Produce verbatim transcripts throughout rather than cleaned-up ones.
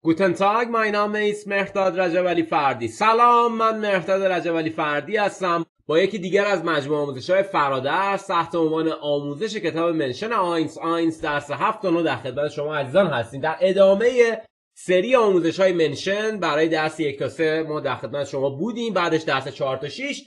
گوتن تاگ، mein Name ist مهرداد رجب‌علی فردی. سلام، من مهرداد رجب‌علی فردی هستم با یکی دیگر از مجموعه آموزش‌های فرادرس تحت عنوان آموزش کتاب منشن آینس آینس درس هفت و نه در خدمت شما عزیزان هستیم. در ادامه سری آموزش‌های منشن برای درس یک تا سه ما در خدمت شما بودیم. بعدش درس چهار تا شش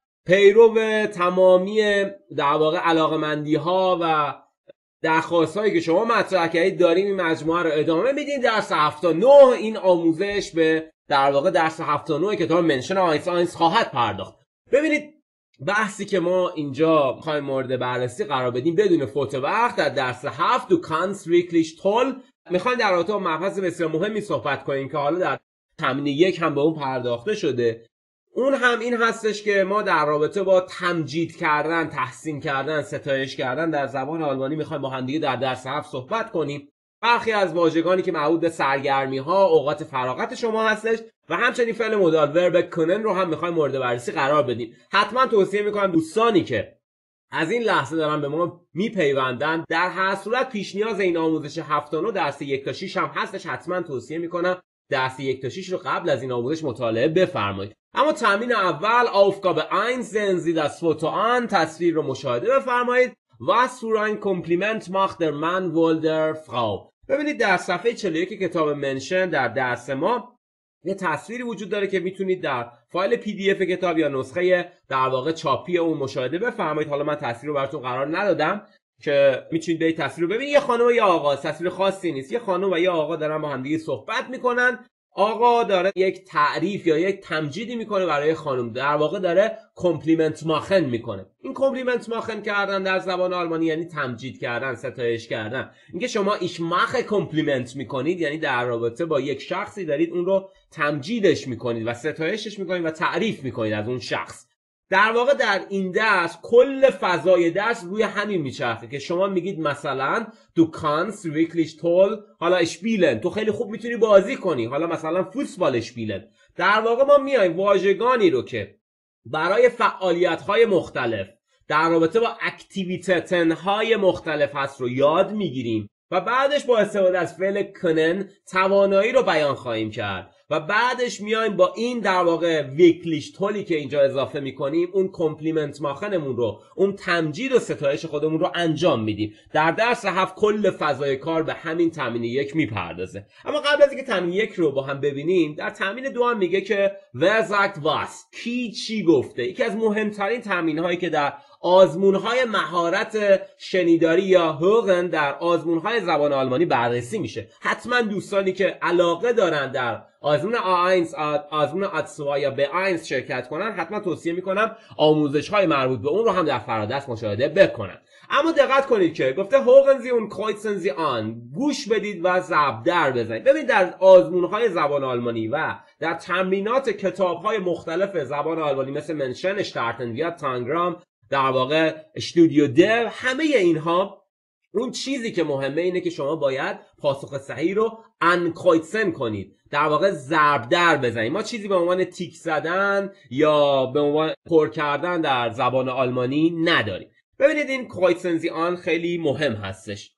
پیرو تمامی در واقع علاقه‌مندی‌ها و درخواست‌هایی که شما مطرح کردید داریم این مجموعه رو ادامه میدیم. درس هفت تا نه این آموزش به در واقع درس هفت تا نه کتاب منشن آینس آینس خواهد پرداخت. ببینید بحثی که ما اینجا می‌خوایم مورد بررسی قرار بدیم بدون فوت وقت در درس هفت دو کانس ویکلیش تول میخوایم در رابطه با مبحث بسیار مهمی صحبت کنیم که حالا در تمرین یک هم به اون پرداخته شده. اون هم این هستش که ما در رابطه با تمجید کردن، تحسین کردن، ستایش کردن در زبان آلمانی میخوایم با هم دیگه در درس هفت صحبت کنیم. برخی از واژگانی که مربوط به سرگرمی ها، اوقات فراغت شما هستش و همچنین فعل مدال ورب کنن رو هم میخوایم مورد بررسی قرار بدیم. حتما توصیه میکنم دوستانی که از این لحظه دارن به ما میپیوندن در هر صورت پیش نیاز این آموزش هفت تا نه درس یک تا شش هم هستش. حتما توصیه میکنم درس یک تا شش رو قبل از این آموزش مطالعه بفرمایید. اما تمرین اول Aufgabe eins sehen Sie das Foto an، تصویر رو مشاهده بفرمایید. Was für ein Kompliment macht der Mann wohl der Frau. ببینید در صفحه چهل و یک کتاب منشن در درس ما یه تصویری وجود داره که میتونید در فایل پی دی اف کتاب یا نسخه در واقع چاپی اون مشاهده بفرمایید. حالا من تصویر رو براتون قرار ندادم که میتونید به تصویر رو ببینید. یه خانم و یه آقا، تصویر خاصی نیست، یه خانم و یه آقا دارن با هم دیگه صحبت میکنن. آقا داره یک تعریف یا یک تمجیدی میکنه برای خانم، در واقع داره کمپلیمنت ماخن میکنه. این کمپلیمنت ماخن کردن در زبان آلمانی یعنی تمجید کردن، ستایش کردن. اینکه شما ایش ماخ کمپلیمنت میکنید یعنی در رابطه با یک شخصی دارید اون رو تمجیدش میکنید و ستایشش میکنید و تعریف میکنید از اون شخص. در واقع در این درس کل فضای درس روی همین میچرخه که شما میگید مثلا du kannst wirklich toll حالا spielen، تو خیلی خوب میتونی بازی کنی، حالا مثلا فوتبال spielen. در واقع ما میایم واژگانی رو که برای فعالیت‌های مختلف در رابطه با اکتیویتتن‌های مختلف هست رو یاد میگیریم و بعدش با استفاده از فعل کنن توانایی رو بیان خواهیم کرد و بعدش میایم با این در واقع ویکلیش تولی که اینجا اضافه میکنیم اون کمپلیمنت ماخنمون رو، اون تمجید و ستایش خودمون رو انجام میدیم. در درس هفت کل فضای کار به همین تمرین یک میپردازه. اما قبل از اینکه تمرین یک رو با هم ببینیم، در تمرین دو هم میگه که wer sagt was، کی چی گفته. یکی از مهمترین تمرین هایی که در آزمون‌های مهارت شنیداری یا هوگن در آزمون‌های زبان آلمانی بررسی میشه. حتما دوستانی که علاقه دارن در آزمون آ یک، آزمون آ دو یا به اins شرکت کنن حتما توصیه میکنم آموزش‌های مربوط به اون رو هم در فرادرس مشاهده بکنن. اما دقت کنید که گفته هوگن زی اون کرویتسن زی آن، گوش بدید و ضرب در بزنید. ببینید در آزمون‌های زبان آلمانی و در تمرینات کتاب‌های مختلف زبان آلمانی مثل منشن، اشتارتن یا تانگرام، در واقع استودیو دو، همه اینها اون چیزی که مهمه اینه که شما باید پاسخ صحیح رو انکرویتسن کنید، در واقع ضرب در بزنید. ما چیزی به عنوان تیک زدن یا به عنوان پر کردن در زبان آلمانی نداریم. ببینید این کرویتسن زی آن خیلی مهم هستش.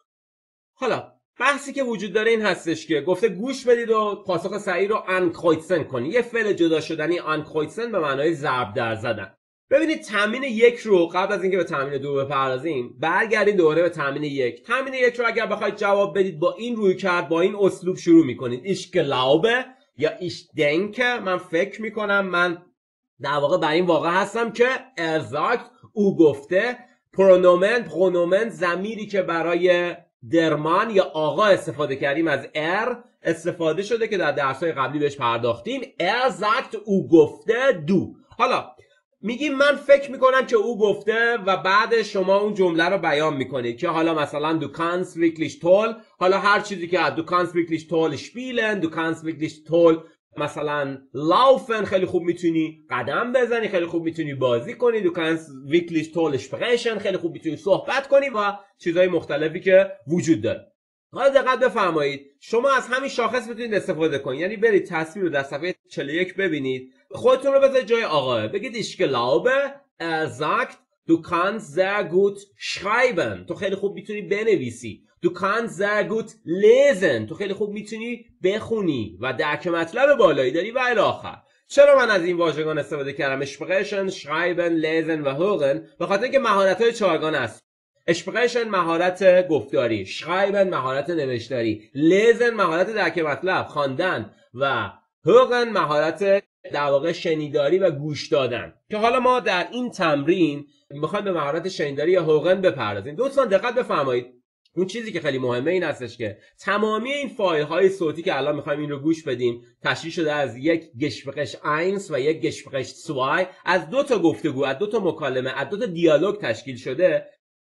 حالا بحثی که وجود داره این هستش که گفته گوش بدید و پاسخ صحیح رو انکرویتسن کنید. یه فعل جدا شدنی انکرویتسن به معنای ضرب در زدن. ببینید تمرین یک رو قبل از اینکه به تمرین دو بپردازیم برگردید دوباره به تمرین یک. تمرین یک رو اگر بخواید جواب بدید با این روی کرد، با این اسلوب شروع میکنید. ich glaube یا ich denke، من فکر میکنم، من در واقع بر این واقع هستم که er sagt، او گفته. پرونومن، پرونومن ضمیری که برای درمان یا آقا استفاده کردیم از er استفاده شده که در درس‌های قبلی بهش پرداختیم. er sagt، او گفته. دو حالا میگیم من فکر میکنم که او گفته و بعد شما اون جمله رو بیان میکنید که حالا مثلا du kannst wirklich toll، حالا هر چیزی که du kannst wirklich toll spielen، du kannst wirklich toll مثلا laufen، خیلی خوب میتونی قدم بزنی، خیلی خوب میتونی بازی کنی، du kannst wirklich toll sprechen، خیلی خوب میتونی صحبت کنی و چیزهای مختلفی که وجود داره. حالا دقت بفرمایید شما از همین شاخص میتونید استفاده کنید، یعنی برید تصویر رو در صفحه چهل و یک ببینید، خودتون رو بذارید جای آقا، بگید ich glaube er sagt du kannst sehr gut schreiben، تو خیلی خوب میتونی بنویسی. Du kannst sehr gut lesen. تو خیلی خوب میتونی بخونی و درک مطلب بالایی داری و الی آخر. چرا من از این واژگان استفاده کردم؟ sprechen, schreiben, lesen و hören؟ به خاطر اینکه مهارت‌های چهارگانه است. sprechen مهارت گفتاری، schreiben مهارت نوشتاری، lesen مهارت درک مطلب، خواندن و hören مهارت در واقع شنیداری و گوش دادن. که حالا ما در این تمرین میخوایم به مهارت شنیداری یا hören بپردازیم. دوستان دقت بفرمایید. اون چیزی که خیلی مهمه این هستش که تمامی این فایل های صوتی که الان میخوایم این رو گوش بدیم تشکیل شده از یک گشفقش اینس و یک گشفقش سوای، از دو تا گفتگو، از دو تا مکالمه، از دو تا دیالوگ تشکیل شده.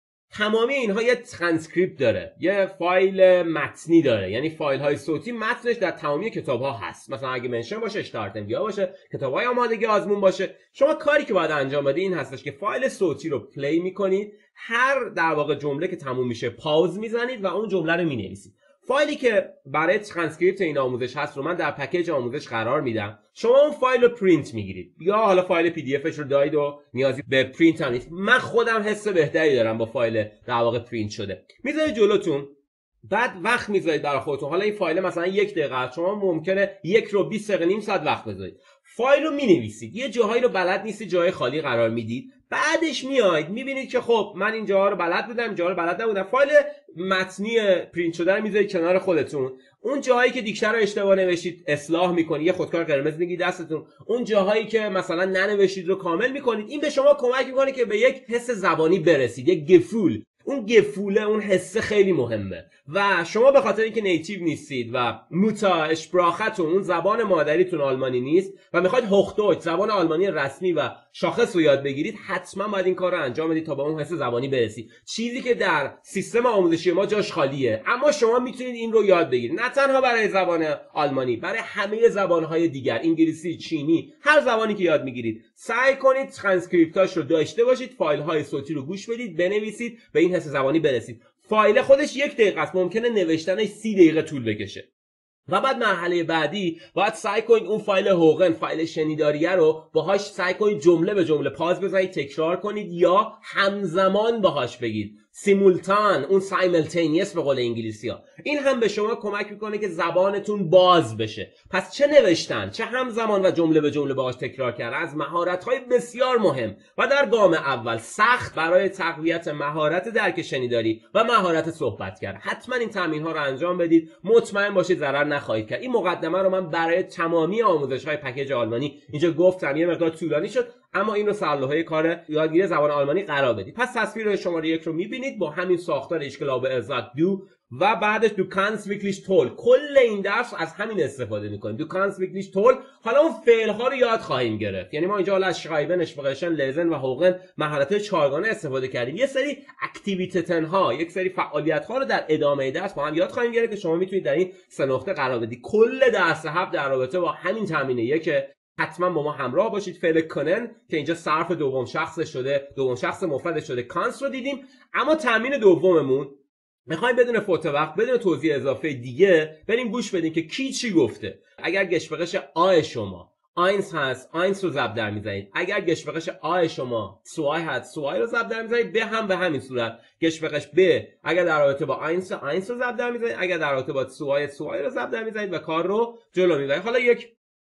تمامی اینها یه ترانسکریپت داره، یه فایل متنی داره، یعنی فایل های صوتی متنش در تمامی کتاب ها هست. مثلا اگه منشن باشه، اشتارتنگی ها باشه، کتاب های آمادگی آزمون باشه. شما کاری که باید انجام بدید این هستش که فایل صوتی رو پلی میکنید، هر در واقع جمله که تموم میشه پاوز میزنید و اون جمله رو مینویسید. فایلی که برای ترانسکریپت این آموزش هست رو من در پکیج آموزش قرار میدم. شما اون فایل رو پرینت میگیرید، یا حالا فایل پی دی افش رو دارید و نیازی به پرینت هم نیست. من خودم حس بهتری دارم با فایل در واقع پرینت شده. میذارید جلوتون، بعد وقت میذارید برای خودتون. حالا این فایل مثلا یک دقیقه است، شما ممکنه یک رو بیست دقیقه، نیم ساعت وقت بذارید. فایل رو مینویسید، یه جاهایی رو بلد نیستید جای خالی قرار میدید، بعدش میاید میبینید که خب من این جاها رو بلد بودم، این جاها رو بلد نبودم. فایل متنی پرینت شده رو میذارید کنار خودتون. اون جاهایی که دیکشن رو اشتباه نوشتید اصلاح میکنید، یه خودکار قرمز میگیرید دستتون. اون جاهایی که مثلا ننوشتید رو کامل میکنید. این به شما کمک میکنه که به یک حس زبانی برسید، یک گفول. اون گفوله، اون حسه خیلی مهمه و شما به خاطر اینکه نیتیو نیستید و موتا اشپراختون، اون زبان مادریتون آلمانی نیست و میخواید هوختویچ، زبان آلمانی رسمی و شاخص رو یاد بگیرید، حتما باید این کار رو انجام بدید تا به اون حس زبانی برسید. چیزی که در سیستم آموزشی ما جاش خالیه، اما شما میتونید این رو یاد بگیرید، نه تنها برای زبان آلمانی، برای همه زبانهای دیگر، انگلیسی، چینی، هر زبانی که یاد میگیرید. سعی کنید ترانسکریپتاش رو داشته باشید، فایل های صوتی رو گوش بدید، بنویسید، به این حس زبانی برسید. فایل خودش یک دقیقه است، ممکنه نوشتنش سی دقیقه طول بکشه. و بعد مرحله بعدی باید سعی کنید اون فایل هوغن، فایل شنیداریه رو باهاش سعی کنید جمله به جمله پاز بزنید، تکرار کنید یا همزمان باهاش بگید. سیمولتان، اون سایملتینیس به قول انگلیسی ها. این هم به شما کمک میکنه که زبانتون باز بشه. پس چه نوشتن، چه همزمان و جمله به جمله باهاش تکرار کردن از مهارت‌های بسیار مهم و در گام اول سخت برای تقویت مهارت درک شنیداری و مهارت صحبت کردن. حتما این تمرین‌ها رو انجام بدید، مطمئن باشید ضرر نخواهید کرد. این مقدمه رو من برای تمامی آموزش‌های پکیج آلمانی اینجا گفتم، یه مقدار طولانی شد، اما این رو سرلوحه کار یادگیری زبان آلمانی قرار بدید. پس تصویر شماره یک رو می‌بینید با همین ساختار اشکلاب ارزاد دو و بعدش دو کانس ویکلیش تول. کل این درس از همین استفاده می‌کنیم. دو کانس ویکلیش تول. حالا اون فعل‌ها رو یاد خواهیم گرفت. یعنی ما اینجا حالا از شرایبن، اشپرشن، لزن و هوغن مهارت‌های چهارگانه استفاده کردیم. یه سری اکتیویتتن ها، یک سری فعالیت‌ها رو در ادامه درس با هم یاد خواهیم گرفت که شما میتونید در این سه نقطه قرار بدید. کل درس هفت در رابطه با همین تمرینیه که حتما با ما همراه باشید. فعل کنن که اینجا صرف دوم شخص شده، دوم شخص مفرد شده، کانس رو دیدیم. اما تمرین دوممون میخوایم بدون فوت وقت، بدون توضیح اضافه دیگه بریم گوش بدیم که کی چی گفته. اگر گشفقش آ شما آینس هست، آینس رو ضرب در میزنید. اگر گشفقش آ شما سوای هست، سوای رو ضرب در میزنید. به هم به همین صورت. گشفقش ب اگر در رابطه با آینس، آینس رو ضرب در میزنید. اگر در رابطه با سوای، سوای رو ضرب در میزنید و کار رو جلو میبرید. حالا یک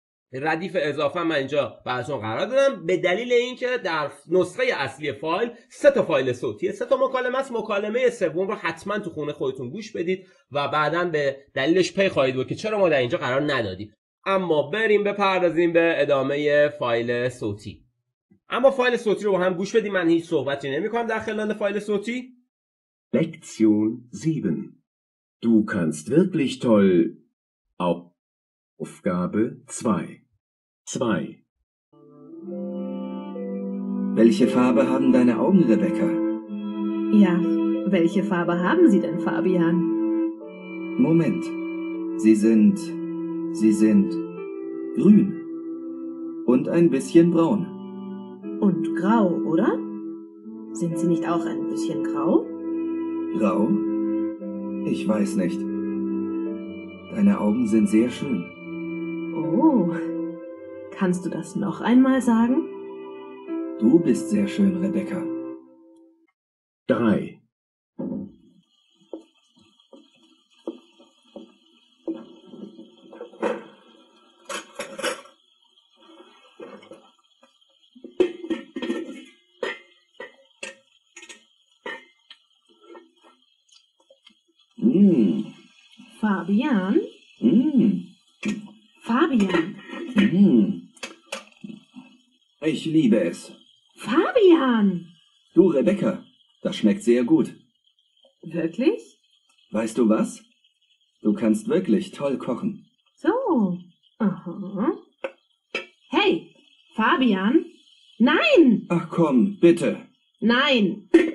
ردیف اضافه من اینجا براتون قرار دادم به دلیل اینکه در نسخه اصلی فایل سه تا فایل صوتیه، سه تا مکالمه است. مکالمه سوم رو حتما تو خونه خودتون گوش بدید و بعداً به دلیلش پی خواهید بود که چرا ما در اینجا قرار ندادیم. اما بریم بپردازیم به ادامه فایل صوتی. اما فایل صوتی رو با هم گوش بدیم. من هیچ صحبتی نمی‌کنم در خلال فایل صوتی. Lektion sieben. Du kannst wirklich toll. Aufgabe zwei. zwei. Welche Farbe haben deine Augen, Rebecca? Ja, welche Farbe haben sie denn, Fabian? Moment. Sie sind... Sie sind grün. Und ein bisschen braun. Und grau, oder? Sind sie nicht auch ein bisschen grau? Grau? Ich weiß nicht. Deine Augen sind sehr schön. Oh, kannst du das noch einmal sagen? Du bist sehr schön, Rebecca. drei. Mm. Fabian? Mm. Fabian? Mm. Ich liebe es. Fabian! Du, Rebecca, das schmeckt sehr gut. Wirklich? Weißt du was? Du kannst wirklich toll kochen. So. Aha. Hey, Fabian? Nein! Ach komm, bitte. Nein!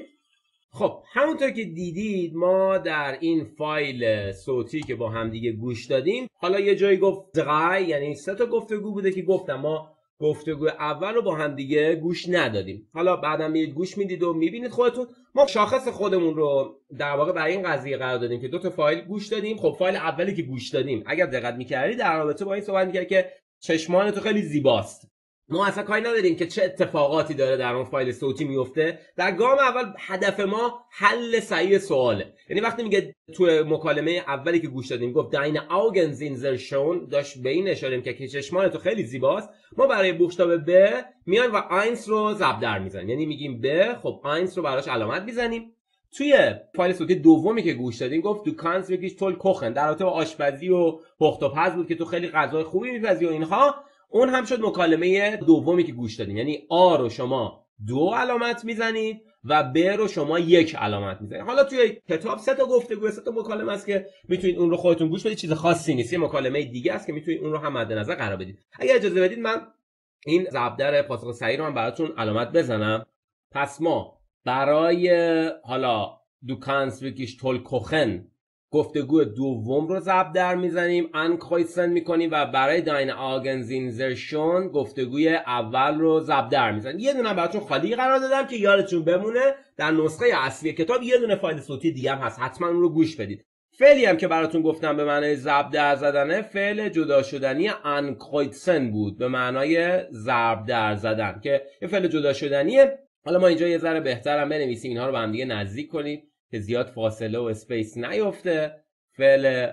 خب همونطور که دیدید ما در این فایل صوتی که با هم دیگه گوش دادیم، حالا یه جایی گفت دقای، یعنی سه تا گفتگو بوده که گفتم ما گفتگو اول رو با هم دیگه گوش ندادیم. حالا بعدم میرید گوش میدید و میبینید خودتون. ما شاخص خودمون رو در واقع برای این قضیه قرار دادیم که دو تا فایل گوش دادیم. خب فایل اولی که گوش دادیم اگر دقت می‌کردی در رابطه با این صحبت می‌کرد که چشمان تو خیلی زیباست. ما اصلا کاری نداریم که چه اتفاقاتی داره در اون فایل صوتی میفته. در گام اول هدف ما حل صحیح سواله. یعنی وقتی میگه تو مکالمه اولی که گوش دادیم گفت deine Augen sind sehr schön، داشت به این اشاره می‌کرد که چشمان تو خیلی زیباست. ما برای بشتاب ب میایم و eins رو ضرب در میزنیم، یعنی میگیم ب، خب eins رو براش علامت میزنیم. توی فایل صوتی دومی که گوش دادیم گفت du kannst wirklich toll kochen، در رابطه با آشپزی و پخت و پز بود که تو خیلی غذای خوبی می‌پزی و اینها. اون هم شد مکالمه دومی که گوش دادیم، یعنی آ رو شما دو علامت میزنید و ب رو شما یک علامت میزنید. حالا توی کتاب سه تا گفتگو، سه تا مکالمه است که میتونید اون رو خودتون گوش بدید، چیز خاصی نیست. یه مکالمه دیگه است که میتونید اون رو هم مد نظر قرار بدید. اگه اجازه بدید من این ضرب در پاسخ صحیح رو هم براتون علامت بزنم. پس ما برای حالا du kannst wirklich toll kochen گفتگو دوم رو ضرب در میزنیم، انکرویسن میکنیم و برای deine Augen sind sehr schön گفتگوی اول رو ضرب در میزنیم. یه دونه براتون خالی قرار دادم که یادتون بمونه در نسخه اصلی کتاب یه دونه فایل صوتی دیگه هم هست، حتما اون رو گوش بدید. فعلی هم که براتون گفتم به معنای ضرب در زدنه فعل جدا شدنی انکرویسن بود، به معنای ضرب در زدن که یه فعل جدا شدنیه. حالا ما اینجا یه ذره بهترم بنویسیم، اینها رو به هم دیگه نزدیک کنیم که زیاد فاصله و اسپیس نیفته. فعل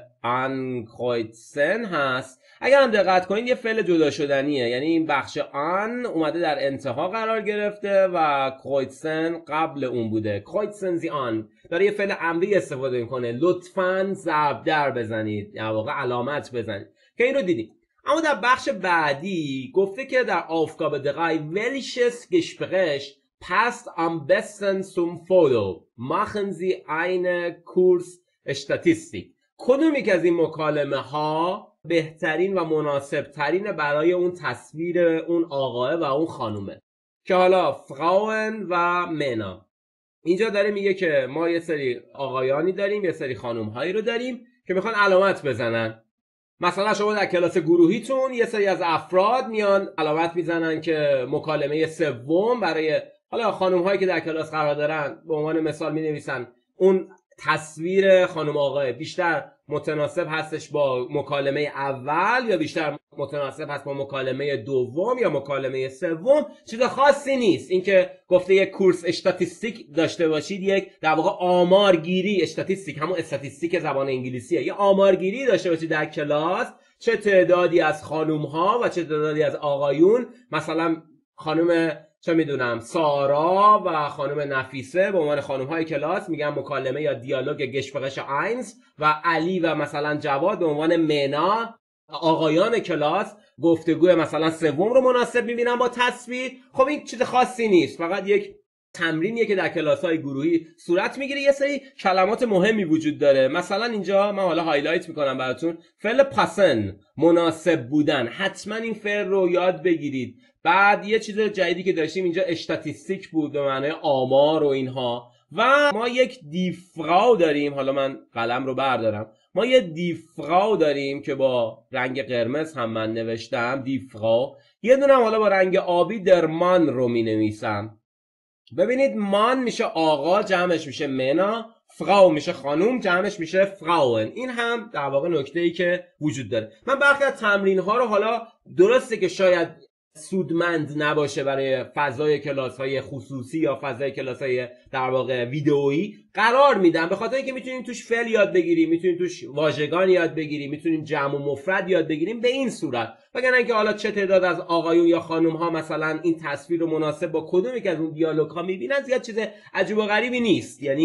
انکرویسن هست. اگر هم دقت کنید یه فعل جدا شدنیه، یعنی این بخش ان اومده در انتها قرار گرفته و کرویسن قبل اون بوده. کرویسن زی آن داره یه فعل امری استفاده میکنه، لطفاً ضرب در بزنید، در واقع علامت بزنید که این رو دیدیم. اما در بخش بعدی گفته که در Aufgabe drei welches Gespräch passt am besten zum Foto. Machen Sie eine Kursstatistik. کدومی که از این مکالمه ها بهترین و مناسب ترین برای اون تصویر اون آقاه و اون خانومه؟ که حالا فراون و منا. اینجا داره میگه که ما یه سری آقایانی داریم، یه سری خانومهایی رو داریم که میخوان علامت بزنن. مثلا شما در کلاس گروهیتون یه سری از افراد میان علامت میزنن که مکالمه سوم برای حالا خانم هایی که در کلاس قرار دارن به عنوان مثال می نویسن اون تصویر خانم آقای بیشتر متناسب هستش با مکالمه اول یا بیشتر متناسب هست با مکالمه دوم یا مکالمه سوم. چیز خاصی نیست. اینکه گفته یک کورس استاتیستیک داشته باشید، یک در واقع آمارگیری، استاتیستیک همون استاتیستیک زبان انگلیسیه، یه آمارگیری داشته باشید در کلاس، چه تعدادی از خانم ها و چه تعدادی از آقایون، مثلا خانم چه میدونم سارا و خانم نفیسه به عنوان خانم های کلاس میگن مکالمه یا دیالوگ گشپقش اینز و علی و مثلا جواد به عنوان منا آقایان کلاس گفتگو مثلا سوم رو مناسب میبینن با تصویر. خب این چیز خاصی نیست، فقط یک تمرینیه که در کلاس های گروهی صورت میگیره. یه سری کلمات مهمی وجود داره، مثلا اینجا من حالا هایلایت میکنم براتون. فعل پاسن، مناسب بودن، حتما این فعل رو یاد بگیرید. بعد یه چیز جدیدی که داشتیم اینجا استاتیستیک بود به معنای آمار و اینها. و ما یک دیفراو داریم، حالا من قلم رو بردارم، ما یه دیفراو داریم که با رنگ قرمز هم من نوشتم دیفراو، یه دونم حالا با رنگ آبی درمان رو می نویسم. ببینید مان میشه آقا، جمعش میشه منا، فراو میشه خانوم، جمعش میشه فراون. این هم در واقع نکته‌ای که وجود داره. من برخی از تمرین ها رو حالا درسته که شاید سودمند نباشه برای فضای کلاس های خصوصی یا فضای کلاس های در واقع ویدئویی قرار میدم، به خاطر اینکه میتونیم توش فعل یاد بگیریم، میتونیم توش واژگان یاد بگیریم، میتونیم جمع و مفرد یاد بگیریم به این صورت. وگرنه اینکه حالا چه تعداد از آقایون یا خانم ها مثلا این تصویر رو مناسب با کدومی که از اون دیالوگ ها میبینن زیاد چیز عجیب و غریبی نیست. یعنی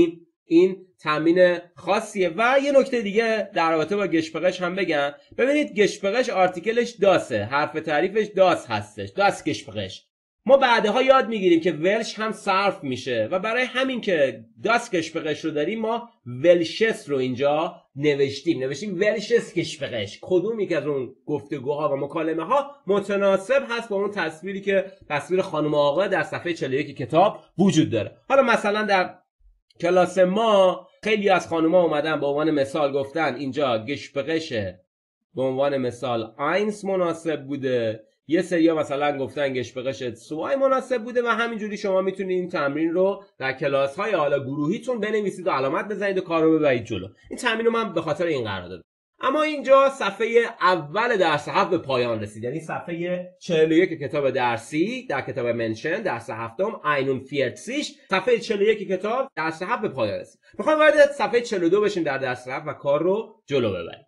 این تمرین خاصیه. و یه نکته دیگه در رابطه با گشپقش هم بگم. ببینید گشپقش آرتیکلش داسه، حرف تعریفش داس هستش، داس گشپقش. ما بعدها یاد میگیریم که ولش هم صرف میشه و برای همین که داس گشپقش رو داریم ما ولشس رو اینجا نوشتیم نوشتیم ولشس گشپقش. کدومی که از اون گفتگوها و مکالمه ها متناسب هست با اون تصویری که تصویر خانم آقا در صفحه چهل و یک کتاب وجود داره. حالا مثلا در کلاس ما خیلی از خانوما اومدن به عنوان مثال گفتن اینجا گشپقشه به عنوان مثال اینس مناسب بوده، یه سریا مثلا گفتن گشپقش سوای مناسب بوده و همینجوری شما میتونید این تمرین رو در کلاس های حالا گروهیتون بنویسید و علامت بزنید و کار رو ببرید جلو. این تمرین رو من به خاطر این قرار دادم. اما اینجا صفحه اول درس هفت به پایان رسید، یعنی صفحه چهل و یک کتاب درسی در کتاب منشن درس هفتم اینون فیرتسیش، صفحه چهل و یک کتاب درس هفت به پایان رسید. میخوایم وارد صفحه چهل و دو بشیم در درس هفت و کار رو جلو ببریم.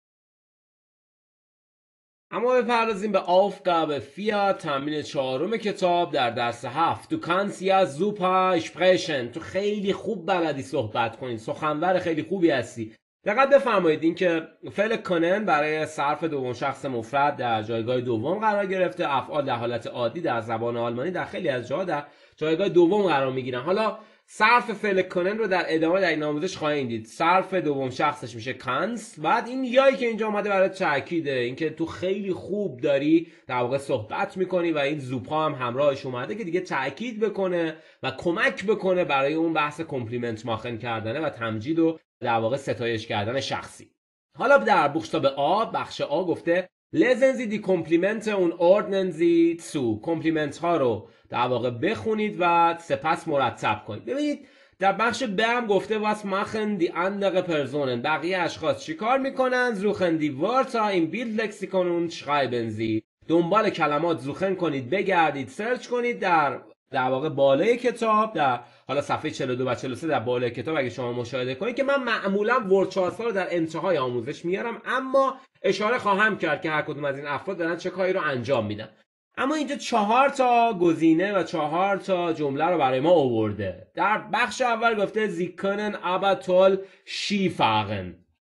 اما بپردازیم به Aufgabe vier تمرین چهارم کتاب در درس هفت. Du kannst ja super sprechen. تو خیلی خوب بلدی صحبت کنی، سخنور خیلی خوبی هستی. دقت بفرمایید این که فعل کنن برای صرف دوم شخص مفرد در جایگاه دوم قرار گرفته. افعال در حالت عادی در زبان آلمانی در خیلی از جاها در جایگاه دوم قرار میگیرن. حالا صرف فعل کنن رو در ادامه در این آموزش خواهید دید. صرف دوم شخصش میشه کانس. بعد این یایی که اینجا اومده برای تاکیده، اینکه تو خیلی خوب داری در واقع صحبت میکنی و این زوپا هم همراهش اومده که دیگه تاکید بکنه و کمک بکنه برای اون بحث کمپلیمنت ماخن کردنه و تمجید و در واقع ستایش کردن شخصی. حالا در بخشتاب آ بخش آ گفته لزن Sie die Komplimente und ordnen Sie zu. کمپلیمنت ها رو در واقع بخونید و سپس مرتب کنید. ببینید در بخش ب هم گفته was machen die andere Personen. بقیه اشخاص چیکار میکنن؟ suchen die Wörter im Bildlexikon und schreiben sie. دنبال کلمات زوخن کنید، بگردید، سرچ کنید در در واقع بالای کتاب، در حالا صفحه چهل و دو و چهل و سه در بالای کتاب اگه شما مشاهده کنید که من معمولا ورد چارت رو در انتهای آموزش میارم، اما اشاره خواهم کرد که هر کدوم از این افراد دارن چه کاری رو انجام میدن. اما اینجا چهار تا گزینه و چهار تا جمله رو برای ما آورده. در بخش اول گفته Sie können aber toll Ski fahren.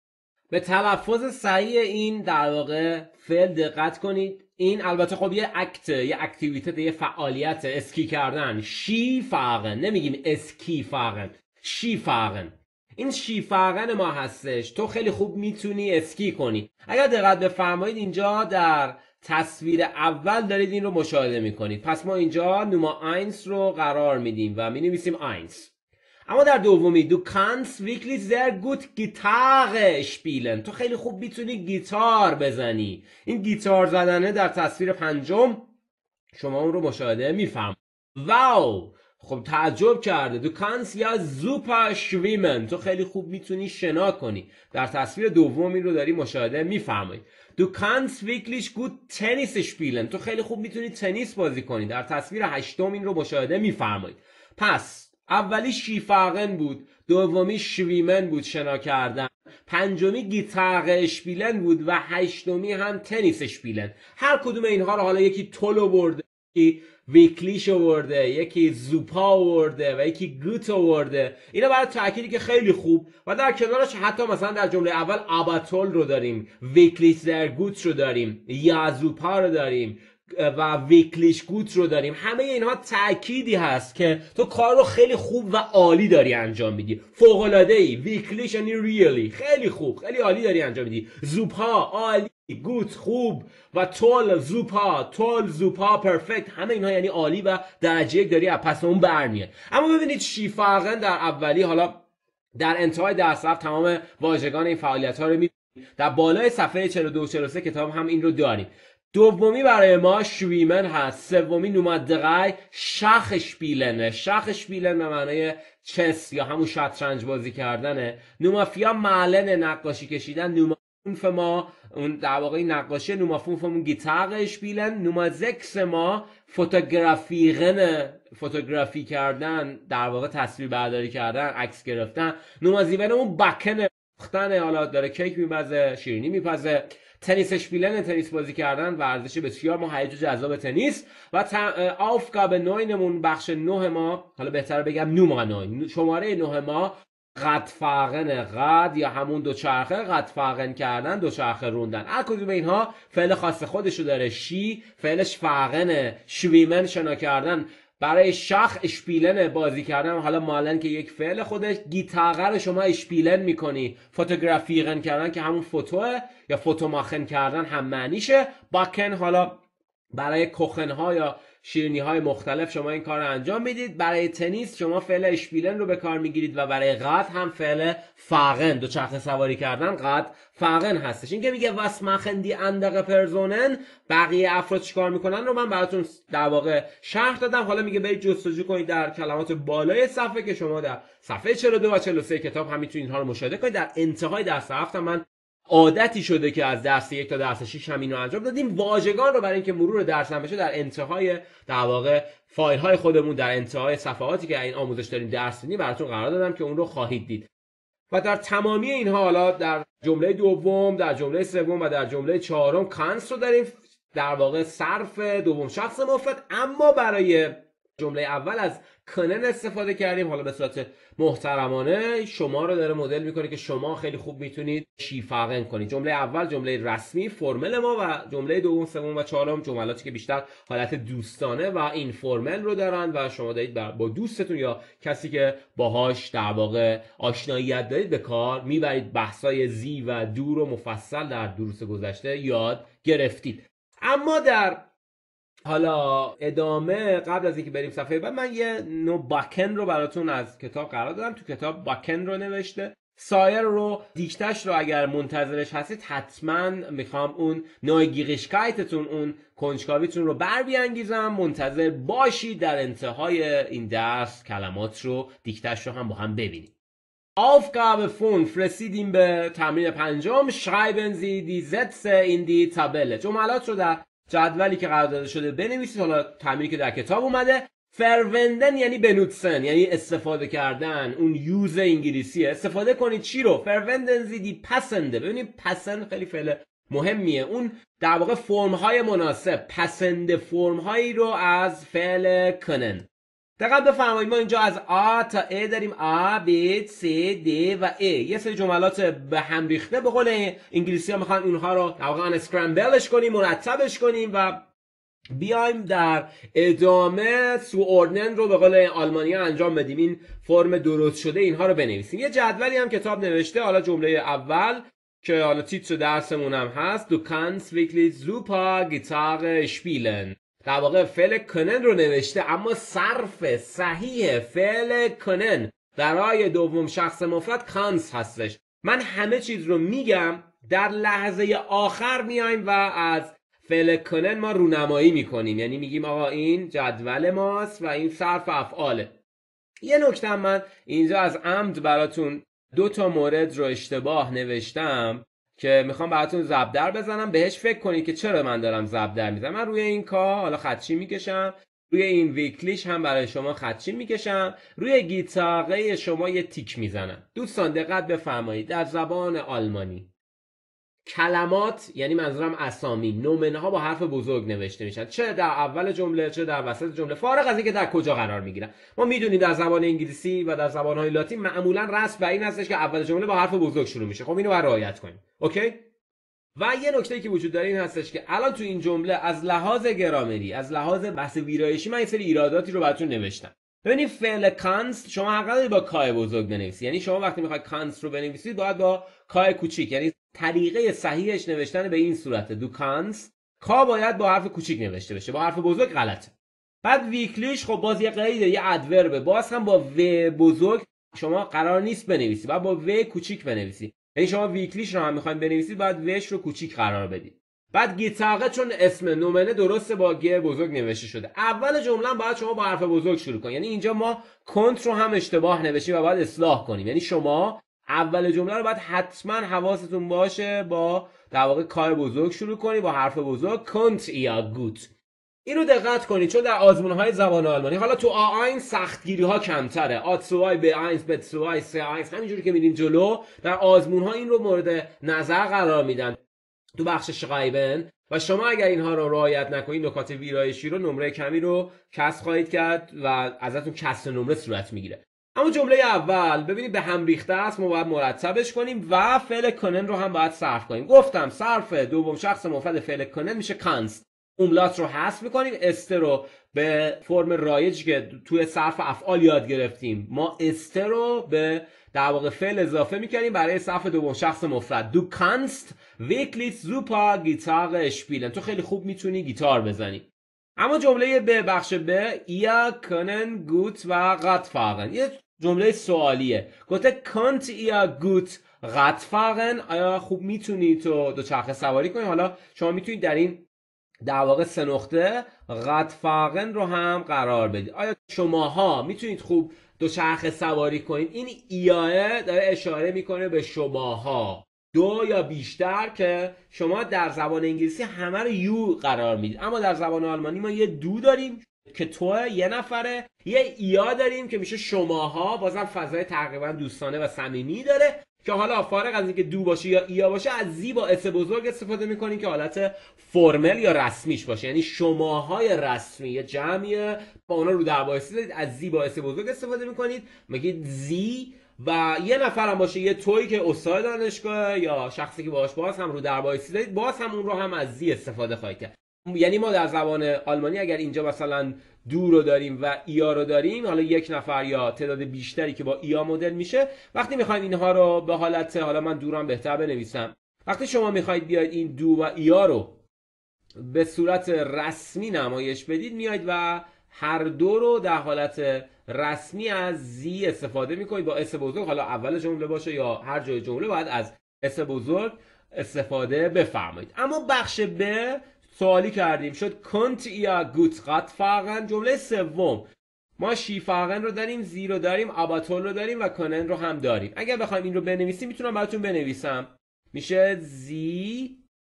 به تلفظ صحیح این در واقع فعل دقت کنید. این البته خب یه اکت، یه اکتیویته، یه فعالیت، اسکی کردن. شی فاغن، نمیگیم اسکی فاغن، شی فاغن. این شی فاغن ما هستش. تو خیلی خوب میتونی اسکی کنی. اگر دقت بفرمایید اینجا در تصویر اول دارید این رو مشاهده میکنید. پس ما اینجا نوما اینس رو قرار میدیم و مینویسیم اینس. اما در دومی du kannst wirklich sehr gut Gitarre spielen. تو خیلی خوب میتونی گیتار بزنی. این گیتار زدنه در تصویر پنجم شما اون رو مشاهده میفهمید. واو، خب تعجب کرده. du kannst ja super schwimmen. تو خیلی خوب میتونی شنا کنی. در تصویر دوم این رو داری مشاهده میفهمید. du kannst wirklich gut Tennis spielen. تو خیلی خوب میتونی تنیس بازی کنی. در تصویر هشتم این رو مشاهده میفرمایید. پس اولی شیفاغن بود، دومی شویمن بود شنا کردن، پنجمی گیتار اشپیلن بود و هشتمی هم تنیس اشپیلن. هر کدوم اینها رو حالا یکی تولو برده، یکی ویکلیش آورده، یکی زوپا آورده و یکی گوت آورده. اینا برای تأکیدی که خیلی خوب و در کنارش حتی مثلا در جمله اول آباتول رو داریم، ویکلیش در گوت رو داریم، یا زوپا رو داریم و ویکلیش گوت رو داریم. همه اینها تأکیدی هست که تو کار رو خیلی خوب و عالی داری انجام میدی. فوق العاده ای. ویکلیش یعنی ریلی، خیلی خوب، خیلی عالی داری انجام میدی. زوپا عالی، گوت خوب و تول زوپا، تول زوپا پرفکت. همه اینها یعنی عالی و درجه یک داری از پس اون برمیاد. اما ببینید شیفاغن در اولی، حالا در انتهای درس رفت تمام واژگان این فعالیت ها رو میبینید. در بالای صفحه چهل و دو و چهل و سه کتاب هم این رو داریم. دومی برای ما شویمن هست. سومی نومدقای شاخ شپیلنه. شاخ شپیلن به معنای چس یا همون شطرنج بازی کردنه. نومافیا معلن نقاشی کشیدن. نومافونف ما اون در واقع نقاشی نومافونفمون گیتار شپیلن. نومازکس ما فوتوگرافیغن، فوتوگرافی کردن، در واقع تصویر برداری کردن، عکس گرفتن. نومازیبنمون بکن پختنه، حالا داره کیک میپزه، شیرینی میپزه. تنیس اشپیلن، تنیس بازی کردن، ورزش بسیار مهیج و جذاب تنیس. و آفگاب نوینمون بخش نه ما، حالا بهتره بگم نوما نوین، شماره نه ما قد فاغن، قد یا همون دوچرخه، قد فاغن کردن، دوچرخه روندن. هر کدوم اینها فعل خاص خودشو داره. شی فعلش فاغنه، شویمن شنا کردن، برای شخ اشپیلن بازی کردن، حالا مالن که یک فعل خودش. گیتاغه رو شما اشپیلن میکنی، فوتوگرافیغن کردن که همون فوتوه یا فوتوماخن کردن هم معنیشه. باکن حالا برای کخنها یا شیرینی های مختلف شما این کار رو انجام میدید. برای تنیس شما فعل اشپیلن رو به کار میگیرید و برای قد هم فعل فاغن، دو چرخه سواری کردن، قد فاغن هستش. این که میگه واس ماخن دی اندره پرسونن، بقیه افراد چیکار میکنن رو من براتون در واقع شرح دادم. حالا میگه برید جستجو کنید در کلمات بالای صفحه که شما در صفحه چهل و دو و چهل و سه کتاب هم میتونید اینها رو مشاهده کنید. در انتهای درس هفتم من عادتی شده که از درس یک تا درس شش هم اینو انجام دادیم. واژگان رو برای اینکه مرور درس هم بشه در انتهای در واقع فایل های خودمون، در انتهای صفحاتی که این آموزش داریم درس میدیم براتون قرار دادم که اون رو خواهید دید. و در تمامی اینها حالا در جمله دوم، در جمله سوم و در جمله چهارم کانس رو داریم، در واقع صرف دوم شخص مفرد. اما برای جمله اول از کنن استفاده کردیم. حالا به صورت محترمانه شما رو داره مدل میکنه که شما خیلی خوب میتونید شیفاغن کنید. جمله اول جمله رسمی فرمل ما و جمله دوم سوم و چهارم جملاتی که بیشتر حالت دوستانه و این فرمل رو دارن و شما دارید با دوستتون یا کسی که باهاش در واقع آشناییت دارید به کار میبرید. بحثای زی و دو رو مفصل در دروس گذشته یاد گرفتید. اما در حالا ادامه، قبل از اینکه بریم صفحه بعد، من یه نو باکن رو براتون از کتاب قرار دادم. تو کتاب باکن رو نوشته. سایر رو دیکتش رو اگر منتظرش هستید حتما میخوام اون نویگیریشکایتتون، اون کنجکاویتون رو بر بیانگیزم. منتظر باشید در انتهای این درس کلمات رو دیکتش رو هم با هم ببینیم. Aufgabe fünf رسیدیم به تمرین پنجم. Schreiben Sie die Sätze in die Tabelle. جملات رو در جدولی که قرار داده شده بنویسید. حالا تمرینی که در کتاب اومده. فروندن یعنی بنوتسن، یعنی استفاده کردن. اون یوز انگلیسیه. استفاده کنید چی رو؟ فروندن زی دی پسنده. ببینید پسند خیلی فعل مهمیه. اون در واقع فرم های مناسب، پسنده فرم هایی رو از فعل کنن. دقیق بفرمایید ما اینجا از آ تا ا داریم. آ، ب، س، د و ا. یه سری جملات به هم ریخته به قول انگلیسی ها میخوان اونها رو در واقع اسکرامبلش کنیم، مرتبش کنیم و بیایم در ادامه سو اوردنن رو به قول آلمانی ها انجام بدیم. این فرم درست شده اینها رو بنویسیم. یه جدولی هم کتاب نوشته. حالا جمله اول که حالا تیتر درسمون هم هست. Du kannst wirklich super Gitarre spielen. در واقع فعل کنن رو نوشته اما صرف صحیح فعل کنن برای دوم شخص مفرد کانس هستش. من همه چیز رو میگم، در لحظه آخر میایم و از فعل کنن ما رونمایی میکنیم. یعنی میگیم آقا این جدول ماست و این صرف افعاله. یه نکته من اینجا از عمد براتون دو تا مورد رو اشتباه نوشتم که میخوام براتون ضرب در بزنم. بهش فکر کنید که چرا من دارم ضرب در میزنم. من روی این کا حالا خطی میکشم، روی این ویکلیش هم برای شما خطی میکشم، روی گیتاغه شما یه تیک میزنم. دوستان دقت بفرمایید، در زبان آلمانی کلمات، یعنی منظورم اسامی، نومنه ها با حرف بزرگ نوشته میشن، چه در اول جمله چه در وسط جمله، فارغ از اینکه در کجا قرار میگیرن. ما میدونیم در زبان انگلیسی و در زبانهای لاتین معمولا رسم بر این هستش که اول جمله با حرف بزرگ شروع میشه. خب اینو باید رعایت کنیم. اوکی؟ و یه نکته که وجود داره این هستش که الان تو این جمله از لحاظ گرامری، از لحاظ بحث ویرایشی، من یه سری ایراداتی رو براتون نوشتم. ببینید فعل کانست شما حق ندارید با کای بزرگ بنویسید. یعنی شما وقتی میخواید کانست رو بنویسید باید با کای کوچیک، یعنی طریقه صحیحش نوشتن به این صورته. دو کانست، کا باید با حرف کوچیک نوشته بشه، با حرف بزرگ غلطه. بعد ویکلیش خب باز یه قیده، یه ادوربه، باز هم با و بزرگ شما قرار نیست بنویسید، باید با و کوچیک بنویسید. یعنی شما ویکلیش رو هم میخواید بنویسید باید وش رو کوچیک قرار بدید. بعد گیتاغه چون اسم نومنه درسته با گ بزرگ نوشته شده، اول جمله باید شما با حرف بزرگ شروع کنید. یعنی اینجا ما کنت رو هم اشتباه نوشتیم و باید اصلاح کنیم. یعنی شما اول جمله رو باید حتما حواستون باشه با در واقع کار بزرگ شروع کنید، با حرف بزرگ. کنت یا گوت. اینو دقت کنید چون در آزمون‌های زبان آلمانی، حالا تو آ این سختگیری‌ها کمتره، آتسوای به اینس بتسوای سه اینس، همینجوری که می‌بینیم جلو در آزمون‌ها این رو مورد نظر قرار میدن تو بخش شرایبن، و شما اگر اینها رو رعایت نکنید، نکات ویرایشی رو، نمره کمی رو کسر خواهید کرد و ازتون کسر نمره صورت میگیره. اما جمله اول ببینید به هم ریخته است، ما باید مرتبش کنیم و فعل کنن رو هم باید صرف کنیم. گفتم صرف دوم شخص مفرد فعل کنن میشه کانست. اوملات رو حذف میکنیم، است رو به فرم رایجی که توی صرف افعال یاد گرفتیم ما است رو به در واقع فعل اضافه میکنیم برای صرف دوم شخص مفرد. دو کانست wirklich super Gitarre spielen. تو خیلی خوب میتونی گیتار بزنی. اما جمله ب بخش ب ihr können gut و Rad fahren یه جمله سوالیه. گفته könnt ihr gut Rad fahren؟ آیا خوب میتونی تو دوچرخه سواری کنی؟ حالا شما میتونید در این در واقع سه نقطه Rad fahren رو هم قرار بدید. آیا شماها میتونید خوب دوچرخه سواری کنید؟ این ایاه داره اشاره میکنه به شماها، دو یا بیشتر، که شما در زبان انگلیسی همه رو یو قرار میدید، اما در زبان آلمانی ما یه دو داریم که تو یه نفره، یه ایا داریم که میشه شماها، بازم فضای تقریبا دوستانه و صمیمی داره که حالا فارغ از اینکه دو باشه یا ایا باشه از زی با اس بزرگ استفاده میکنیم که حالت فرمل یا رسمیش باشه، یعنی شماهای رسمی یا جمعیه با اونا رو در بایستی دارید، از زی با اس بزرگ استفاده میکنید، میگید زی و یه نفر هم باشه، یه تویی که استاد دانشگاه یا شخصی که باهاش باز هم رو در بایستی دارید، باز هم اون رو هم از زی استفاده خواهید کرد. یعنی ما در زبان آلمانی اگر اینجا مثلا دو رو داریم و ایا رو داریم، حالا یک نفر یا تعداد بیشتری که با ایا مدل میشه، وقتی میخوایم اینها رو به حالت، حالا من دو رو هم بهتر بنویسم، وقتی شما میخواید بیاید این دو و ایا رو به صورت رسمی نمایش بدید، میاید و هر دو رو در حالت رسمی از زی استفاده میکنید با اس بزرگ، حالا اول جمله باشه یا هر جای جمله باید از اس بزرگ استفاده بفرمایید. اما بخش ب سوالی کردیم شد könnt ihr gut Rad fahren. جمله سوم ما شی fahren رو داریم، زی رو داریم، aber toll رو داریم و können رو هم داریم. اگر بخوایم این رو بنویسیم میتونم براتون بنویسم، میشه زی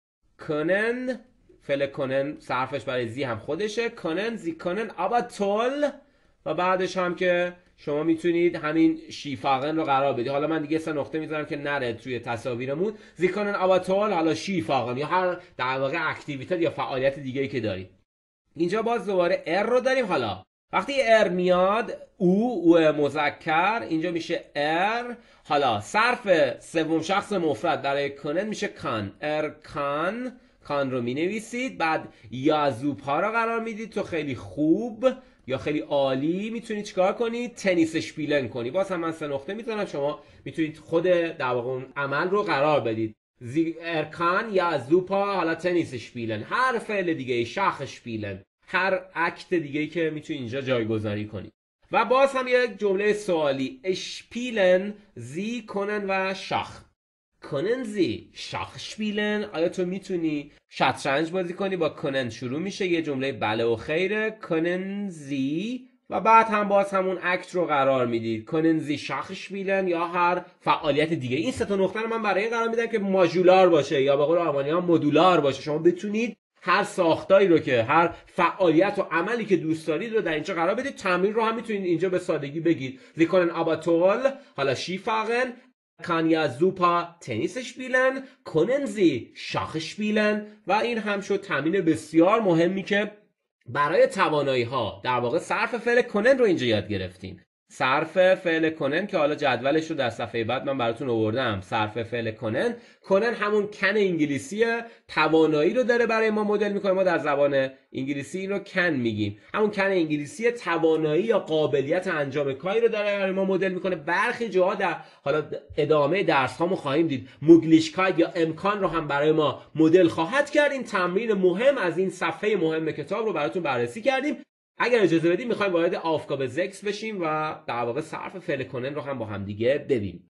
können، فعل können صرفش برای زی هم خودشه، können زی können aber toll و بعدش هم که شما میتونید همین شی fahren رو قرار بدید. حالا من دیگه سه نقطه میذارم که نره توی تصاویرمون. زی können aber toll، حالا شی fahren یا هر در واقع اکتیویته یا فعالیت دیگه ای که دارید. اینجا باز دوباره ار رو داریم. حالا وقتی ار میاد او او مذکر اینجا میشه ار. حالا صرف سوم شخص مفرد برای کنن میشه کان. ار کان، کان رو می نویسید، بعد یا زوپا رو قرار میدید. تو خیلی خوب یا خیلی عالی میتونید چیکار کنید؟ تنیس شپیلن کنی. باز هم من سه نقطه میذارم، شما میتونید خود در واقع اون عمل رو قرار بدید. زی ارکان یا زوپا، حالا تنیس شپیلن، هر فعل دیگه، شاخ شپیلن، هر اکت دیگه که میتونید اینجا جایگذاری کنید. و باز هم یک جمله سوالی، اشپیلن زی کنن و شاخ. کنن زی شاخ شپیلن، آیا تو میتونی شطرنج بازی کنی؟ با کنن شروع میشه، یه جمله بله و خیره. کنن زی و بعد هم باز همون اکت رو قرار میدید، کنن زی شاخ شپیلن یا هر فعالیت دیگه. این سه تا نقطه رو من برای این قرار میدم که ماژولار باشه یا به قول آلمانی‌ها مدولار باشه، شما بتونید هر ساختاری رو که هر فعالیت و عملی که دوست دارید رو در اینجا قرار بدید. تمرین رو هم میتونید اینجا به سادگی بگید. Sie können aber toll، حالا Skifahren، kann ja super Tennis spielen، können Sie Schach spielen. و این هم شد تمرین بسیار مهمی که برای توانایی ها در واقع صرف فعل کنن رو اینجا یاد گرفتیم. صرف فعل کنن که حالا جدولش رو در صفحه بعد من براتون آوردم. صرف فعل کنن، کنن همون کن انگلیسیه، توانایی رو داره برای ما مدل میکنه. ما در زبان انگلیسی این رو کن میگیم. همون کن انگلیسیه، توانایی یا قابلیت انجام کاری رو داره برای ما مدل میکنه. برخی جاها در حالا ادامه درس هامو خواهیم دید موگلیشکایت یا امکان رو هم برای ما مدل خواهد کرد. این تمرین مهم از این صفحه مهم کتاب رو براتون بررسی کردیم. اگر اجازه بدید میخوایم وارد آفگابه زکس بشیم و در واقع صرف فعل کنن رو هم با هم دیگه ببینیم.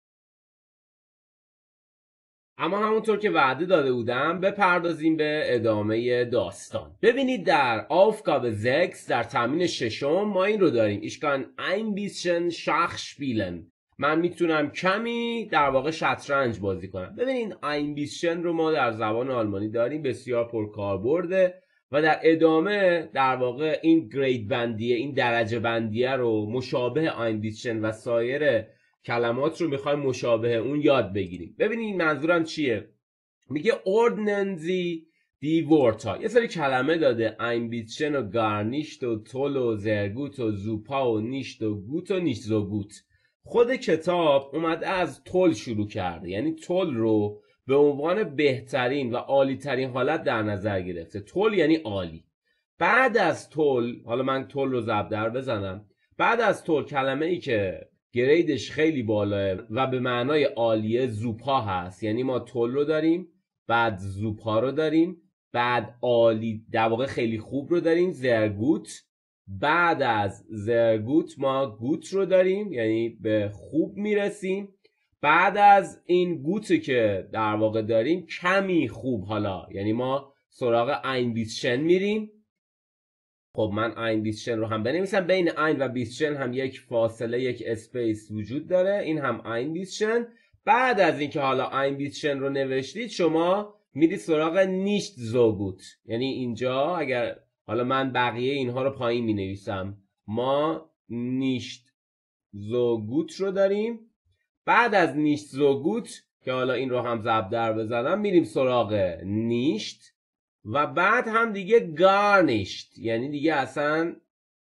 اما همونطور که وعده داده بودم بپردازیم به ادامه داستان. ببینید در آفگابه زکس در تمرین ششم ما این رو داریم، Ich kann ein bisschen Schach spielen. من میتونم کمی در واقع شطرنج بازی کنم. ببینید ein bisschen رو ما در زبان آلمانی داریم، بسیار پرکاربرده و در ادامه در واقع این گرید بندیه، این درجه بندیه رو مشابه ein bisschen و سایر کلمات رو میخوایم مشابه اون یاد بگیریم. ببینید منظورم چیه؟ میگه ordnen Sie دی ورتا یه سری کلمه داده ein bisschen و garnischt و toll و sehr gut و super و nicht و gut و nicht so gut. خود کتاب اومده از تول شروع کرده، یعنی تول رو به عنوان بهترین و عالی ترین حالت در نظر گرفته. تول یعنی عالی. بعد از تول، حالا من تول رو ضرب در بزنم، بعد از تول کلمه ای که گریدش خیلی بالاه و به معنای عالیه زوپا هست، یعنی ما تول رو داریم، بعد زوپا رو داریم، بعد عالی در واقع خیلی خوب رو داریم زرگوت، بعد از زرگوت ما گوت رو داریم یعنی به خوب میرسیم، بعد از این گوت که در واقع داریم کمی خوب، حالا یعنی ما سراغ ein bisschen میریم. خب من ein bisschen رو هم بنویسم، بین ein و bisschen هم یک فاصله یک اسپیس وجود داره، این هم ein bisschen. بعد از اینکه حالا ein bisschen رو نوشتید شما میرید سراغ nicht so gut، یعنی اینجا اگر حالا من بقیه اینها رو پایین می نویسم، ما nicht so gut رو داریم. بعد از nicht so gut که حالا این رو هم ضرب در بزنم میریم سراغ nicht و بعد هم دیگه gar nicht، یعنی دیگه اصلا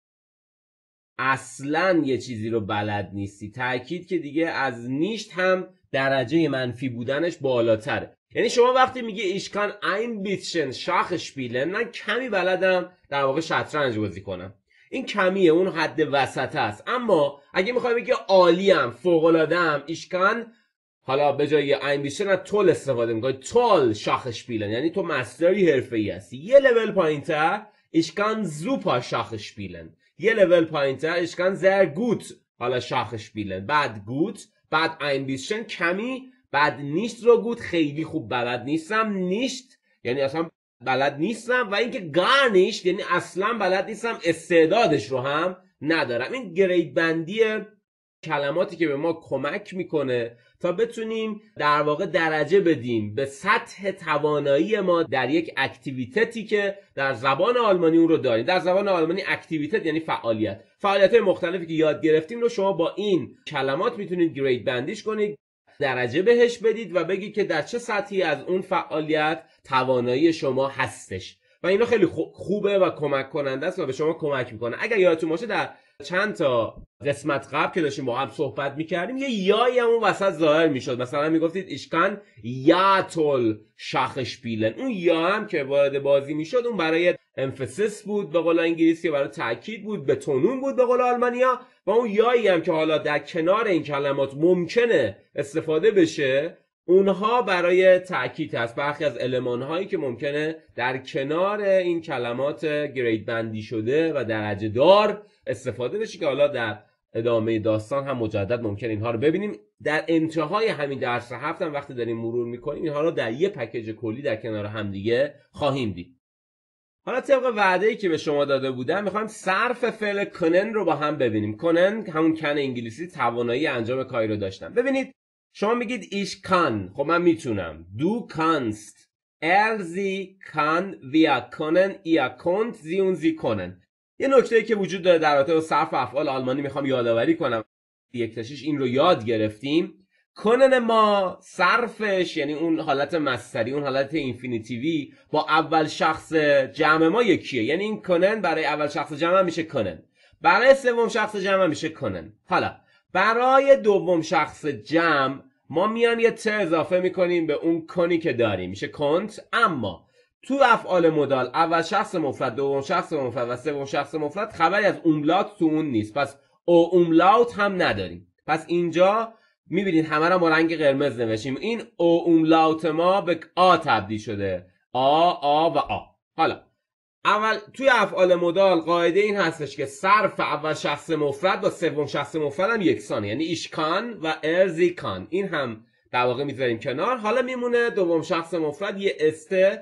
اصلا یه چیزی رو بلد نیستی. تأکید که دیگه از nicht هم درجه منفی بودنش بالاتره. یعنی شما وقتی میگه ich kann ein bisschen Schach spielen، من کمی بلدم در واقع شطرنج بازی کنم، این کمیه، اون حد وسط است. اما اگه میخوای بگی عالیم، فوق‌العاده‌ام، ich kann، حالا به جای ein bisschen از toll استفاده میکنی، toll Schach spielen، یعنی تو مستری حرفه‌ای هستی. یه لول پایینتر ich kann super Schach spielen، یه لول پایینتر ich kann sehr gut حالا Schach spielen، بعد gut، بعد ein bisschen کمی، بعد nicht so gut خیلی خوب بلد نیستم، nicht یعنی اصلا بلد نیستم، و اینکه gar nicht یعنی اصلا بلد نیستم، استعدادش رو هم ندارم. این گرید بندی کلماتی که به ما کمک میکنه تا بتونیم در واقع درجه بدیم به سطح توانایی ما در یک اکتیویتتی که در زبان آلمانی اون رو داریم. در زبان آلمانی اکتیویتت یعنی فعالیت، فعالیت‌های مختلفی که یاد گرفتیم رو شما با این کلمات میتونید گرید بندیش کنید، درجه بهش بدید و بگید که در چه سطحی از اون فعالیت توانایی شما هستش، و اینا خیلی خوبه و کمک کننده است و به شما کمک میکنه. اگر یادتون باشه در چند تا قسمت قبل که داشتیم با هم صحبت میکردیم یه یایی هم اون وسط ظاهر میشد، مثلا میگفتید ich kann ja toll Schach spielen، اون یا هم که وارد بازی میشد اون برای emphasis بود به قول انگلیسی، برای تاکید بود، به تونون بود به قول آلمانیا، و اون یایی هم که حالا در کنار این کلمات ممکنه استفاده بشه اونها برای تأکید هست. برخی از المان هایی که ممکنه در کنار این کلمات گرید بندی شده و درجه دار استفاده بشه که حالا در ادامه داستان هم مجدد ممکن اینها رو ببینیم. در انتهای همین درس هفتم وقتی داریم مرور میکنیم اینها رو در یه پکیج کلی در کنار هم دیگه خواهیم دید. حالا طبق وعده‌ای که به شما داده بودم میخوایم صرف فعل کنن رو با هم ببینیم. کنن همون کن انگلیسی، توانایی انجام کاری رو داشتن. ببینید شما میگید ich kann، خب من میتونم، du kannst، er sie kann، wir können، ihr könnt، sie und sie können. یه نکته‌ای که وجود داره در رابطه با صرف افعال آلمانی میخوام یادآوری کنم، یک تاشیش این رو یاد گرفتیم. کنن ما صرفش یعنی اون حالت مصدری، اون حالت اینفینیتیوی با اول شخص جمع ما یکیه، یعنی این کنن برای اول شخص جمع میشه کنن، برای سوم شخص جمع میشه کنن. حالا برای دوم شخص جمع ما میایم یه ت اضافه میکنیم به اون کنی که داریم، میشه کنت. اما تو افعال مدال اول شخص مفرد، دوم شخص مفرد و سوم شخص مفرد خبری از اوملاوت تو اون نیست، پس او اوملاوت هم نداریم. پس اینجا میبینید همه را با رنگ قرمز نوشیم، این او اوملاوت ما به آ تبدیل شده، آ آ و آ. حالا اول توی افعال مدال قاعده این هستش که صرف اول شخص مفرد با سوم شخص مفرد هم یکسانه، یعنی ich kann و er sie kann، این هم در واقع میذاریم کنار. حالا میمونه دوم شخص مفرد یه استه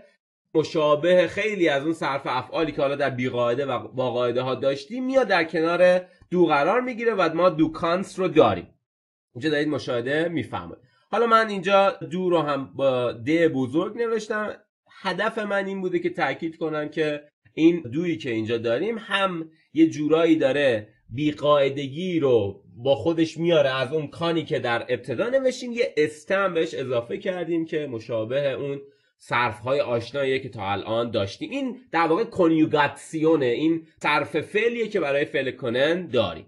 مشابه خیلی از اون صرف افعالی که حالا در بی قاعده و با قاعده ها داشتیم میاد در کنار دو قرار میگیره و ما دو کانس رو داریم. اینجا دارید مشاهده میفهمید. حالا من اینجا دو رو هم با د بزرگ نوشتم. هدف من این بوده که تاکید کنم که این دویی که اینجا داریم هم یه جورایی داره بیقاعدگی رو با خودش میاره از اون کانی که در ابتدا نوشتیم، یه استم بهش اضافه کردیم که مشابه اون صرف‌های آشناییه که تا الان داشتیم. این در واقع کنیوگاسیونه، این صرف فعلیه که برای فعل کنن داریم.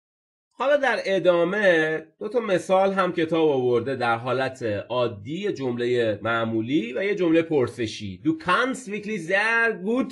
حالا در ادامه دو تا مثال هم کتاب آورده در حالت عادی، جمله معمولی و یه جمله پرسشی. Du kannst wirklich sehr gut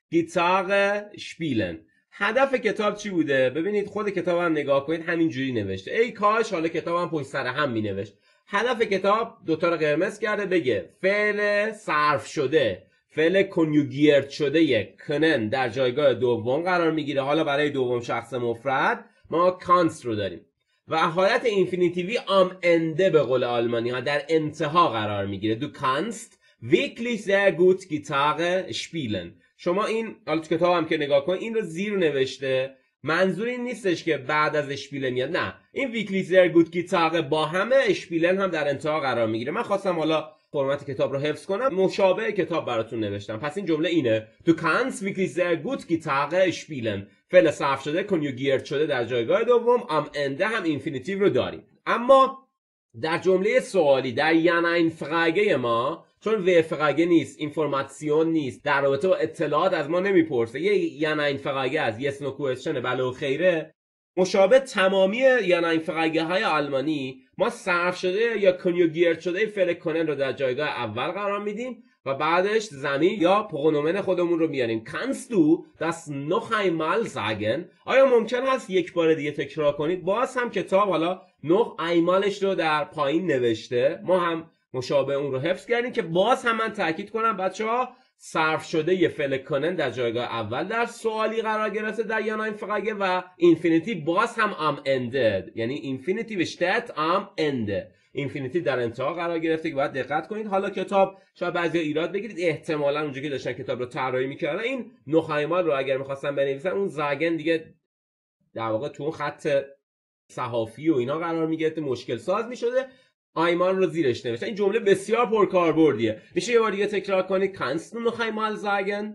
Gitarre spielen. هدف کتاب چی بوده؟ ببینید خود کتاب هم نگاه کنید، همینجوری نوشته. ای کاش حالا کتاب هم پشت سر هم می نوشت. هدف کتاب دوتا رو قرمز کرده، بگه فعل صرف شده، فعل کنیوگیرد شده یک کنن در جایگاه دوم قرار میگیره. حالا برای دوم شخص مفرد ما کانست رو داریم و حالت اینفینیتیوی ام انده به قول آلمانی ها در انتها قرار میگیره. Du kannst wirklich sehr gut Gitarre spielen. شما این حالا تو کتاب هم که نگاه کن این رو زیر نوشته. منظور این نیستش که بعد از اشپیلن میاد، نه، این ویکلی زر گود گیتار با همه اشپیلن هم در انتها قرار میگیره. من خواستم حالا فرمت کتاب رو حفظ کنم، مشابه کتاب براتون نوشتم. پس این جمله اینه: Du kannst wirklich sehr gut Gitarre spielen. فعل صرف شده کنیوگیرد شده در جایگاه دوم، ام انده هم اینفینیتیو رو داریم. اما در جمله سوالی در یا نین فراگه ما، چون و فراگه نیست، اینفورماسیون نیست، در رابطه با اطلاعات از ما نمیپرسه، یه یا نین فراگه از یس نو کوئسچن بله و خیره، مشابه تمامی یا نین فراگه های آلمانی ما صرف شده یا کنیوگیرد شده فعل کنن رو در جایگاه اول قرار میدیم و بعدش زمین یا پرونومن خودمون رو میاریم. Kannst du das noch einmal sagen؟ آیا ممکن هست یک بار دیگه تکرار کنید؟ باز هم کتاب حالا noch einmalش رو در پایین نوشته، ما هم مشابه اون رو حفظ کردیم که باز هم من تاکید کنم بچه‌ها صرف شده یه فعل کنن در جایگاه اول در سوالی قرار گرفته در یا نین فراگه و اینفینیتی باز هم ام انده، یعنی اینفینیتی بشتت ام انده، اینفینیتی در انتها قرار گرفته که باید دقت کنید. حالا کتاب شاید بعضیا ایراد بگیرید، احتمالاً اونجا که داشتن کتاب رو طراحی می‌کردن این نخایمال رو اگر می‌خواستن بنویسن اون زاگن دیگه در واقع تو اون خط صحافی و اینا قرار می‌گرفت، مشکل ساز می‌شده، آیمان رو زیرش نوشتن. این جمله بسیار پرکاربردیه. میشه یه بار دیگه تکرار کنید: Kannst du noch einmal sagen؟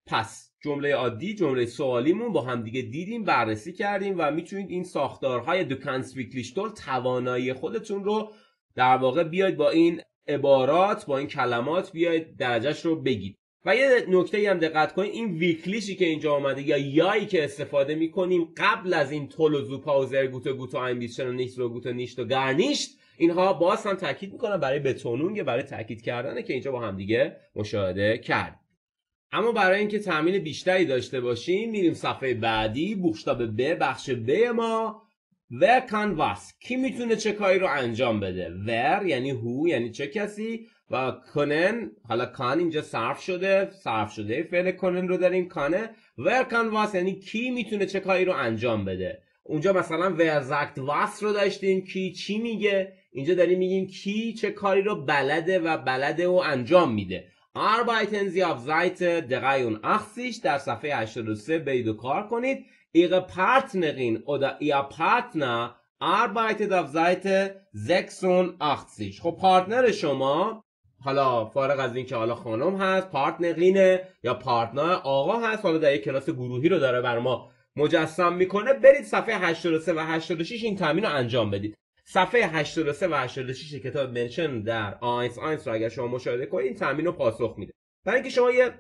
پس جمله عادی، جمله سوالیمون با هم دیگه دیدیم، بررسی کردیم و میتونید این ساختارهای Du kannst wirklich toll توانایی خودتون رو در واقع بیاید با این عبارات، با این کلمات بیاید درجهش رو بگید. و یه نکته‌ای هم دقت کنید، این ویکلیشی که اینجا اومده یا یایی که استفاده می‌کنیم قبل از این تول و زوپا و زرگوت و گوت و اینبیشن و نیست و گوت و نیشت و گرنیشت، اینها باز هم تاکید میکنن برای بتونونگ، برای تاکید کردنه که اینجا با هم دیگه مشاهده کرد. اما برای اینکه تمرین بیشتری داشته باشیم میریم صفحه بعدی، بوختاب ب، بخش ب ما. ور کان واس، کی میتونه چه کاری رو انجام بده؟ ور یعنی هو، یعنی چه کسی، و کنن، حالا کان اینجا صرف شده، صرف شده فعل کنن رو داریم کانه. ور کان واس یعنی کی میتونه چه کاری رو انجام بده. اونجا مثلا ور زاگت واس رو داشتیم، کی چی میگه، اینجا داریم میگیم کی چه کاری رو بلده و بلده و انجام میده. Arbeiten Sie auf Seite dreiundachtzig در صفحه هشتاد و سه برید و کار کنید. Ihre Partnerin oder Ihr Partner arbeitet auf Seite sechsundachtzig. خب پارتنر شما، حالا فارغ از این که حالا خانم هست، پارتنرینه یا پارتنر آقا هست، حالا در یک کلاس گروهی رو داره بر ما مجسم میکنه، برید صفحه هشتاد و سه و هشتاد و شش این تمرین رو انجام بدید. صفحه هشتاد و سه و هشتاد و شش کتاب منشن در آینس آینس رو اگر شما مشاهده کنید این تمرین رو پاسخ میده. برای اینکه شما یه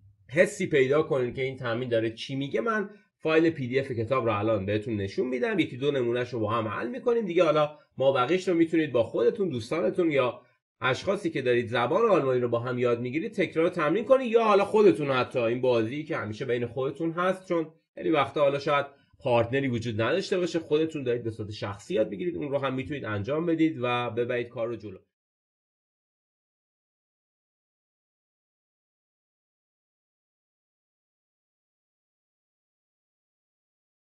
حسی پیدا کنید که این تمرین داره چی میگه، من فایل پی دی اف کتاب رو الان بهتون نشون میدم، یکی دو نمونهش رو با هم حل میکنیم دیگه. حالا ما بقیش رو میتونید با خودتون، دوستانتون یا اشخاصی که دارید زبان آلمانی رو با هم یاد میگیرید تکرار تمرین کنید، یا حالا خودتون حتی این بازی که همیشه بین خودتون هست، چون خیلی وقتا حالا شاید پارتنری وجود نداشته باشه، خودتون دارید به صورت شخصی یاد بگیرید، اون رو هم میتونید انجام بدید و ببرید کار رو جلو.